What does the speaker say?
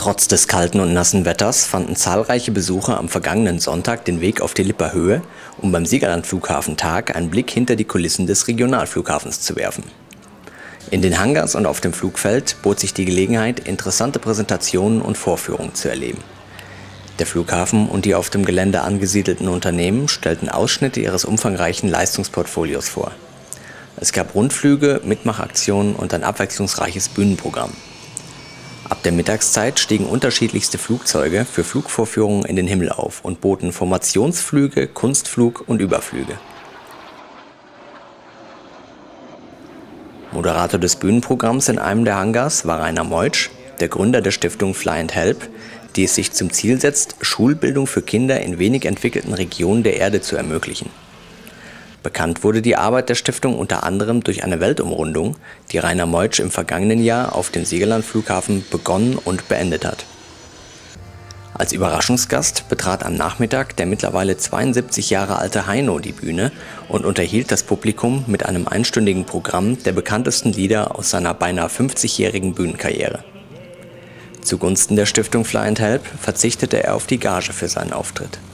Trotz des kalten und nassen Wetters fanden zahlreiche Besucher am vergangenen Sonntag den Weg auf die Lipper Höhe, um beim Siegerland-Flughafentag einen Blick hinter die Kulissen des Regionalflughafens zu werfen. In den Hangars und auf dem Flugfeld bot sich die Gelegenheit, interessante Präsentationen und Vorführungen zu erleben. Der Flughafen und die auf dem Gelände angesiedelten Unternehmen stellten Ausschnitte ihres umfangreichen Leistungsportfolios vor. Es gab Rundflüge, Mitmachaktionen und ein abwechslungsreiches Bühnenprogramm. Ab der Mittagszeit stiegen unterschiedlichste Flugzeuge für Flugvorführungen in den Himmel auf und boten Formationsflüge, Kunstflug und Überflüge. Moderator des Bühnenprogramms in einem der Hangars war Rainer Meutsch, der Gründer der Stiftung Fly and Help, die es sich zum Ziel setzt, Schulbildung für Kinder in wenig entwickelten Regionen der Erde zu ermöglichen. Bekannt wurde die Arbeit der Stiftung unter anderem durch eine Weltumrundung, die Rainer Meutsch im vergangenen Jahr auf dem Siegerland-Flughafen begonnen und beendet hat. Als Überraschungsgast betrat am Nachmittag der mittlerweile 72 Jahre alte Heino die Bühne und unterhielt das Publikum mit einem einstündigen Programm der bekanntesten Lieder aus seiner beinahe 50-jährigen Bühnenkarriere. Zugunsten der Stiftung Fly and Help verzichtete er auf die Gage für seinen Auftritt.